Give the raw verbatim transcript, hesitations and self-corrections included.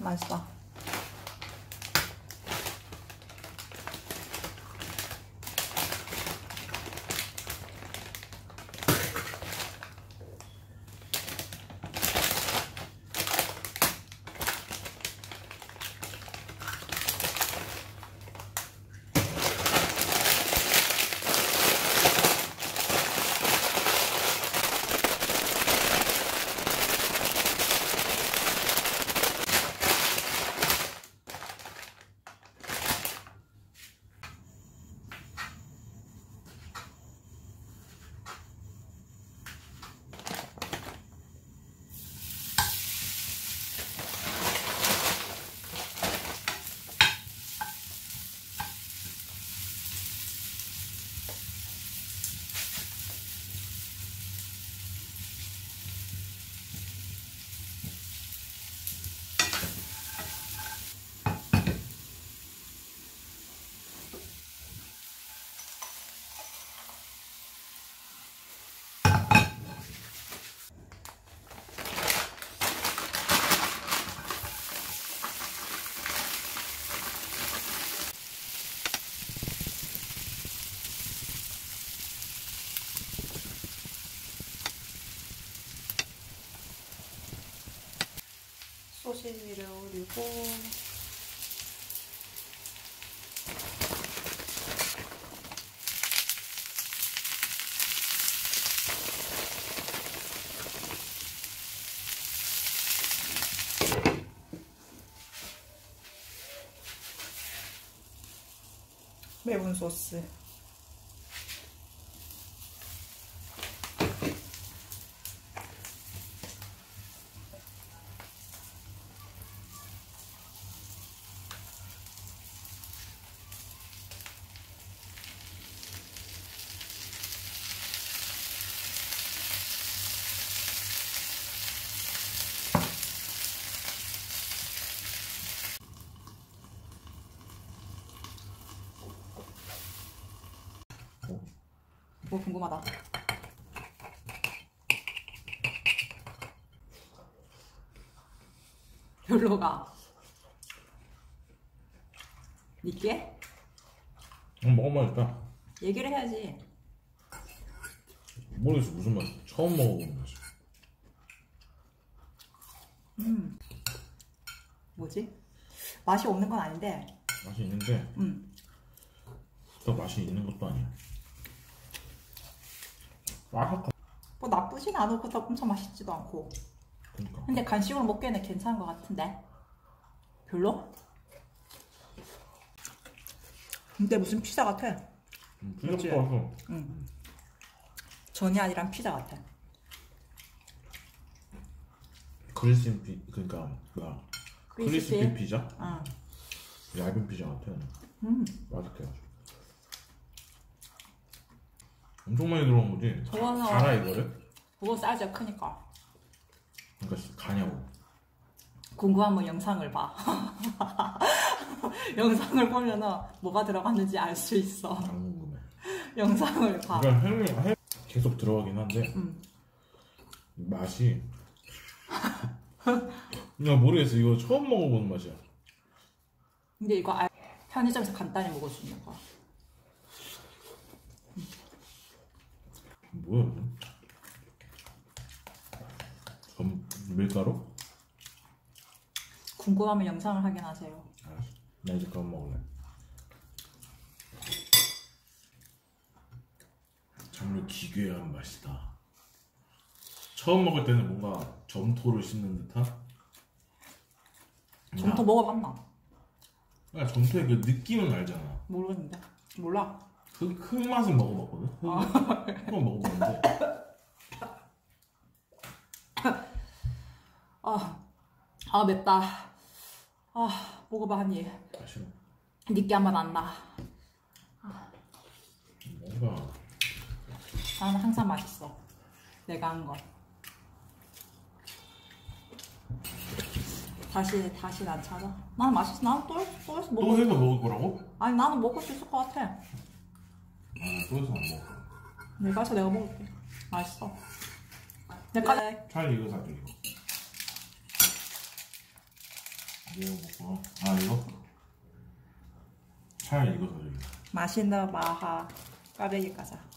맛있어. 소시지를 올리고 매운 소스 뭐 궁금하다. 별로가. 니께? 응, 먹어봐야 겠다. 얘기를 해야지. 모르겠어, 무슨 맛. 처음 먹어보는 맛이. 음. 뭐지? 맛이 없는 건 아닌데. 맛이 있는데. 음. 또 맛이 있는 것도 아니야. 맛있다. 뭐 나쁘진 않고 그렇다고 엄청 맛있지도 않고. 그러니까. 근데 간식으로 먹기에는 괜찮은 것 같은데. 별로? 근데 무슨 피자 같아. 음, 피자 같아서. 응. 전이 아니란 피자 같아. 크리스피 피 그러니까 뭐야? 크리스피, 크리스피 피자? 응. 얇은 피자 같아. 음. 맛있게 아주. 엄청 많이 들어간 거지? 저거는 가나 이거를? 그거 사이즈가 크니까. 그러니까 가냐고. 궁금하면 영상을 봐. 영상을 보면은 뭐가 들어갔는지 알 수 있어. 안 궁금해. 영상을 봐. 그러니까 햄이 햄 계속 들어가긴 한데 음. 맛이 나 모르겠어. 이거 처음 먹어보는 맛이야. 근데 이거 알... 편의점에서 간단히 먹을 수 있는 거. 음. 뭐야 이거? 전 밀가루? 궁금하면 영상을 확인하세요. 알았어. 나 이제 그만 먹을래. 정말 기괴한 맛이다. 처음 먹을 때는 뭔가 점토를 씹는 듯한? 점토 먹어봤나? 그러니까 점토의 그 느낌은 알잖아. 모르는데. 몰라. 그 흙 맛은 먹어봤거든? 흙, 흙은 먹어봤는데 아, 아 맵다. 아, 먹어봐 한 입. 아 싫어. 느끼한 맛 안 나. 뭔가 나는 항상 맛있어. 내가 한 거. 다시 다시 안 찾아. 나는 맛있어. 나는 또 해서 또 해서 또 먹을. 해서 먹을 거라고? 아니 나는 먹을 수 있을 것 같아. 아, 또 해서 안 먹을 거야. 내가 해서 내가 먹을게. 맛있어. 내가 차라리 이거 사줘 이거. 이거 먹고. 아 이거? 차라리 이거 더 좋다. 맛있는 마하 꽈배기 과자.